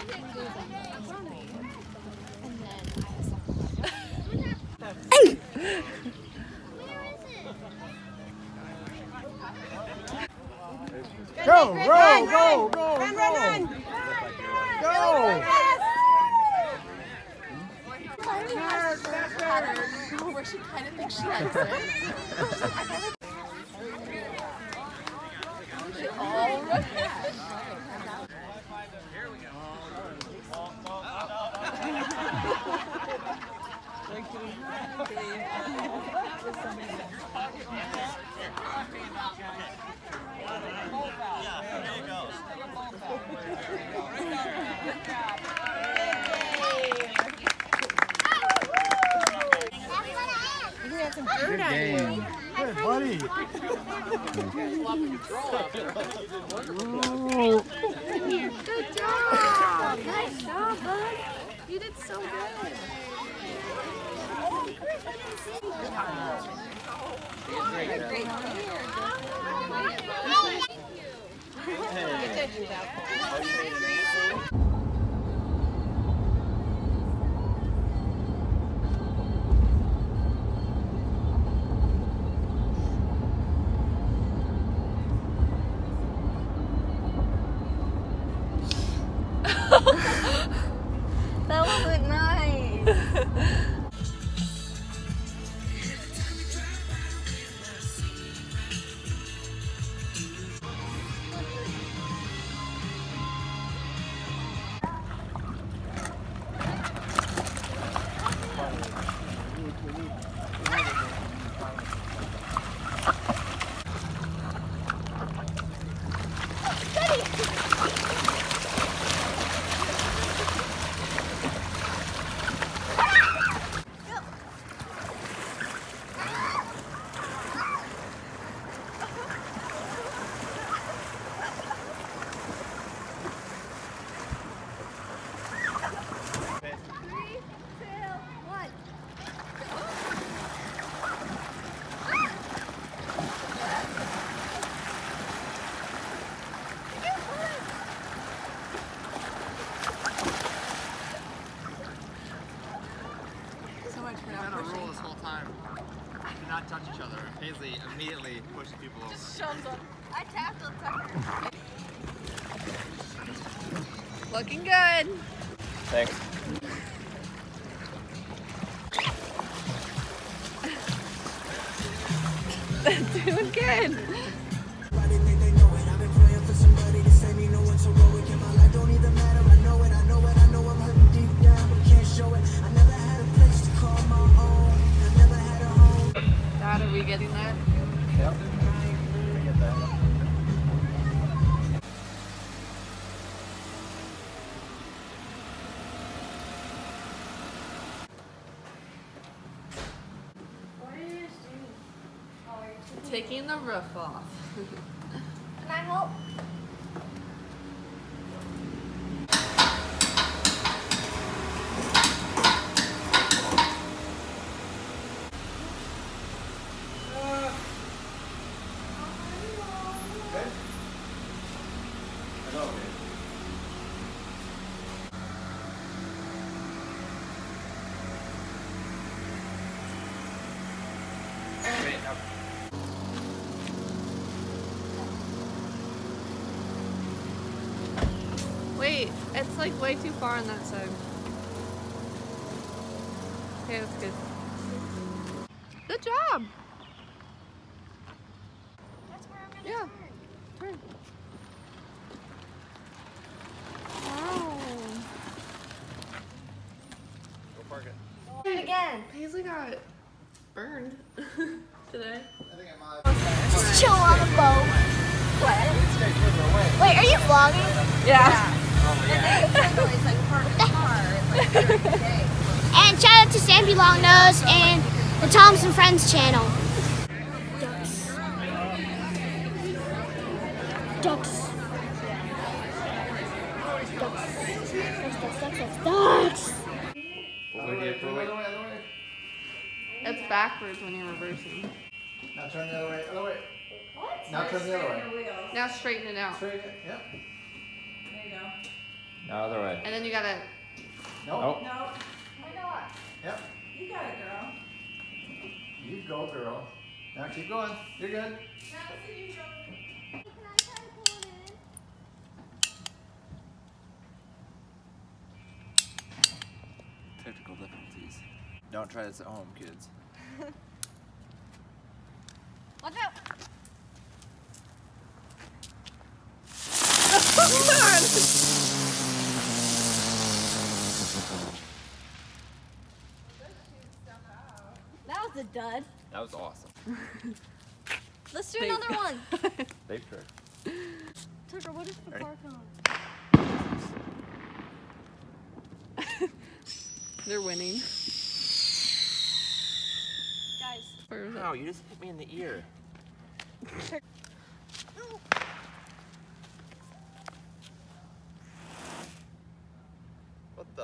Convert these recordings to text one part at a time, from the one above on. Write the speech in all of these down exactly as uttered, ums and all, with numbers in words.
Go, go, go, go, go, run, run, run. Go. Where she kind of thinks she likes it. All right. Here we go. Good game. Good, buddy. Good job. Nice job, bud. You did so good. Great. That wasn't nice. Not touch each other. Paisley immediately pushes people over. Just shoves up. I tapped on Tucker. Looking good. Thanks. Doing good. Dad, are we getting that? Yep. I get that. What are you doing? Oh, are you Taking the roof off. Can I help? Wait, it's like way too far on that side. Okay, that's good. Good job! That's where I'm gonna Yeah. turn. Turn. Wow. Go park it. Do it again. Paisley got burned today. I think I might. Just chill on the boat. Stay further away. Wait, are you vlogging? Yeah. And shout out to Stampy Longnose and the Thompson Friends channel. Ducks. Ducks. Ducks. Ducks, ducks, ducks, ducks. It's backwards when you're reversing. Now turn the other way. Other way. What? Now turn the other way. Now straighten it out. Straight it. Yep. There you go. No, other way. And then you gotta. Nope. Nope. No. Why not? Yep. You got it, girl. You go, girl. Now keep going. You're good. Technical difficulties. Don't try this at home, kids. Watch out! That was a dud. That was awesome. Let's do another one. Safe trick. Tucker, what is the Ready? park on? They're winning. Guys. Where is it? No, you just hit me in the ear. What the?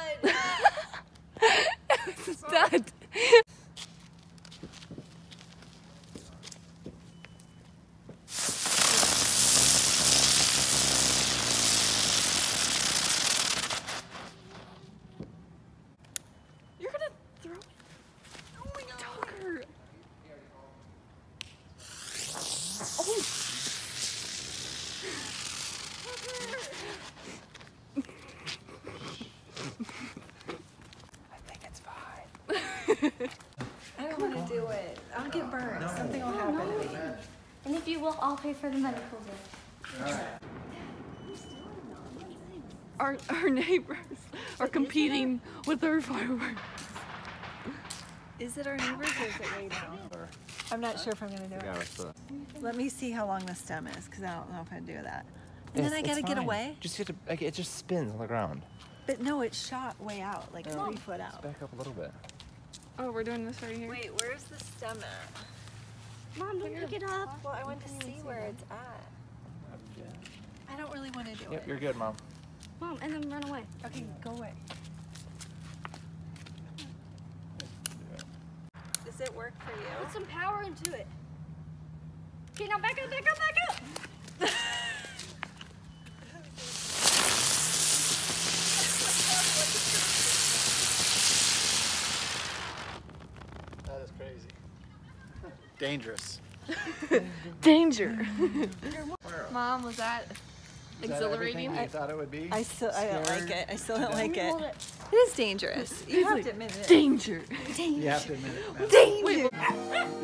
It's dead. You're gonna throw it. Oh my God. Tucker. Oh. I think it's fine. I don't want to do it. I'll get burned. Something will happen to me. And if you will, I'll pay for the medical bill. Our, our neighbors are competing with our fireworks. Is it our neighbors or is it way down? I'm not sure if I'm going to do it. Let me see how long the stem is because I don't know if I do that. And then I got to get away. Just get to, like, it just spins on the ground. But no, it's shot way out, like No. three foot out. Back up a little bit. Oh, we're doing this right here. Wait, where's the stem at? Mom, don't pick it up. Well, I want to see where it's at. I don't really want to do Yep, it. you're good, Mom. Mom, and then run away. Okay, go away. Does it work for you? Put some power into it. Okay, now back up, back up, back up. That is crazy. Dangerous. Danger. Mom, was that? Is that everything you thought it would be? I still, I don't like it. I still don't like it. Hold it. It is dangerous. You have to admit it. Danger. You have to admit it. Danger.